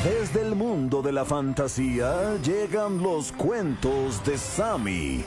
Desde el mundo de la fantasía llegan los cuentos de Sammy.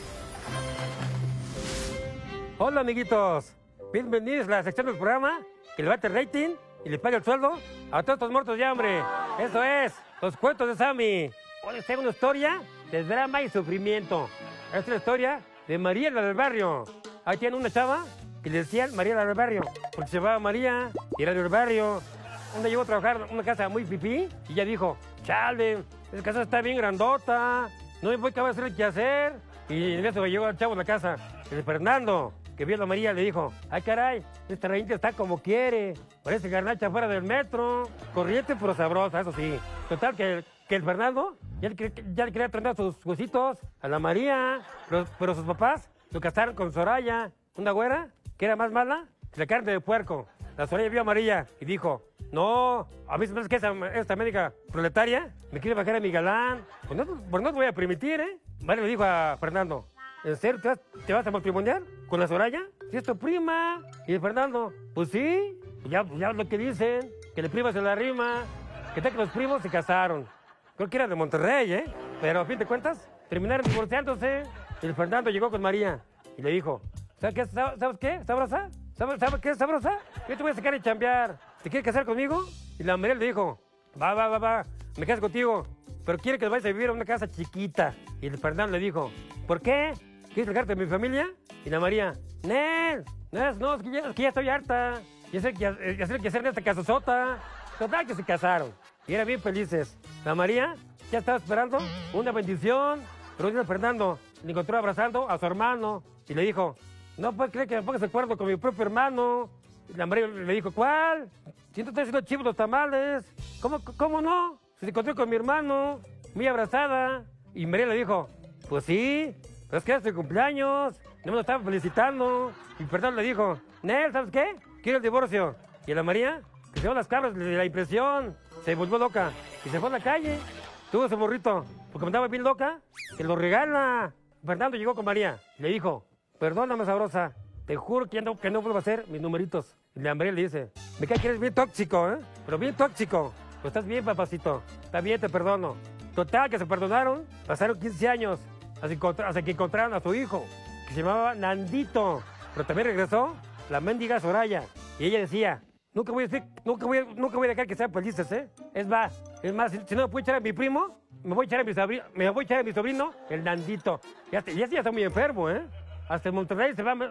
Hola amiguitos, bienvenidos a la sección del programa que le bate el rating y le paga el sueldo a todos estos muertos de hambre. Eso es, los cuentos de Sammy. Hoy les traigo una historia de drama y sufrimiento. Esta es la historia de María la del barrio. Ahí tiene una chava que le decían María la del barrio, porque se llamaba María y era del barrio. Donde llegó a trabajar en una casa muy pipí y ella dijo, chale, esa casa está bien grandota, no me voy a acabar de hacer qué hacer. Y en eso llegó el chavo a la casa, el Fernando, que vio a la María, le dijo, ay caray, esta reinita está como quiere, parece garnacha fuera del metro, corriente pero sabrosa, eso sí. Total que el Fernando ya le quería traer sus huesitos a la María, pero sus papás lo casaron con Soraya, una güera que era más mala que la carne de puerco. La Soraya vio a María y dijo, no, a mí se me hace que esta médica proletaria me quiere bajar a mi galán. Pues no te voy a permitir, ¿eh? María le dijo a Fernando, ¿en serio te vas a matrimoniar con la Soraya? Si es tu prima. Y el Fernando, pues sí, ya lo que dicen, que la prima se la rima, que tal que los primos se casaron. Creo que era de Monterrey, ¿eh? Pero a fin de cuentas, terminaron divorciándose. Y el Fernando llegó con María y le dijo, ¿sabes qué? ¿Sabrosa? ¿Sabes qué es sabrosa? Yo te voy a sacar y chambear. ¿Te quieres casar conmigo? Y la María le dijo, va, me caso contigo. Pero quiere que vayas a vivir a una casa chiquita. Y el Fernando le dijo, ¿por qué? ¿Quieres alejarte de mi familia? Y la María, no, es que ya estoy harta. Ya sé que hacer en esta casosota. Total que se casaron. Y eran bien felices. La María ya estaba esperando una bendición. Pero el Fernando le encontró abrazando a su hermano. Y le dijo, no puedes creer que me pongas de acuerdo con mi propio hermano. Y la María le dijo, ¿cuál? Si no estoy haciendo chivos los tamales. ¿Cómo no? Se encontró con mi hermano, muy abrazada. Y María le dijo, pues sí, pero es que era su cumpleaños. No me lo estaba felicitando. Y Fernando le dijo, Nel, ¿sabes qué? Quiero el divorcio. Y a la María, que se dio las cabras de la impresión, se volvió loca y se fue a la calle. Tuvo ese burrito, porque me andaba bien loca, que lo regala. Fernando llegó con María, le dijo, perdóname, sabrosa, te juro que no vuelvo a hacer mis numeritos. Y la María le dice, me cae que eres bien tóxico, ¿eh? Pero bien tóxico. Pues estás bien, papacito. Está bien, te perdono. Total, que se perdonaron, pasaron 15 años, hasta que encontraron a su hijo, que se llamaba Nandito. Pero también regresó la mendiga Soraya. Y ella decía, nunca voy a dejar que sean felices, ¿eh? Es más, si no me puedo echar a mi primo, me voy a echar a mi sobrino, el Nandito. Ya está muy enfermo, ¿eh? Hasta en Monterrey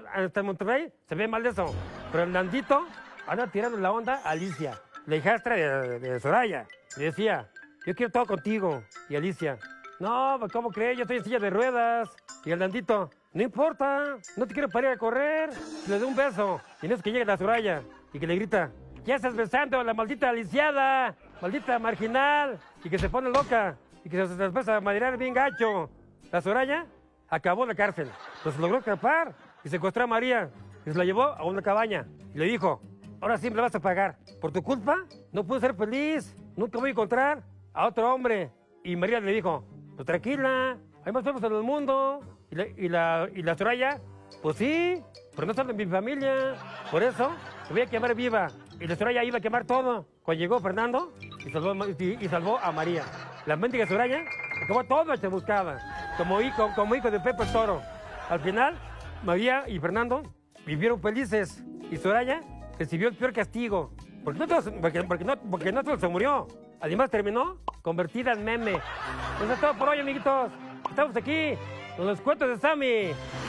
se ve mal de eso. Pero el Nandito anda tirando la onda a Alicia, la hijastra de Soraya. Le decía, yo quiero todo contigo. Y Alicia, no, ¿cómo crees? Yo estoy en silla de ruedas. Y el Nandito, no importa, no te quiero para ir a correr. Le doy un beso. Y en eso que llega la Soraya y que le grita, ya estás besando a la maldita aliciada, maldita marginal. Y que se pone loca y que se empieza a madrear bien gacho. La Soraya acabó en la cárcel, pues logró escapar y secuestró a María y se la llevó a una cabaña y le dijo, ahora sí me la vas a pagar, por tu culpa no puedo ser feliz, nunca voy a encontrar a otro hombre. Y María le dijo, pues tranquila, hay más hombres en el mundo. Y la Soraya, pues sí, pero no son de mi familia, por eso te voy a quemar viva. Y la Soraya iba a quemar todo. Cuando llegó Fernando y salvó a María. La mendiga Soraya acabó todo hecha buscada, como hijo de Pepe Toro. Al final, María y Fernando vivieron felices y Soraya recibió el peor castigo, porque no solo se murió, además terminó convertida en meme. Eso es todo por hoy, amiguitos. Estamos aquí con los cuentos de Sammy.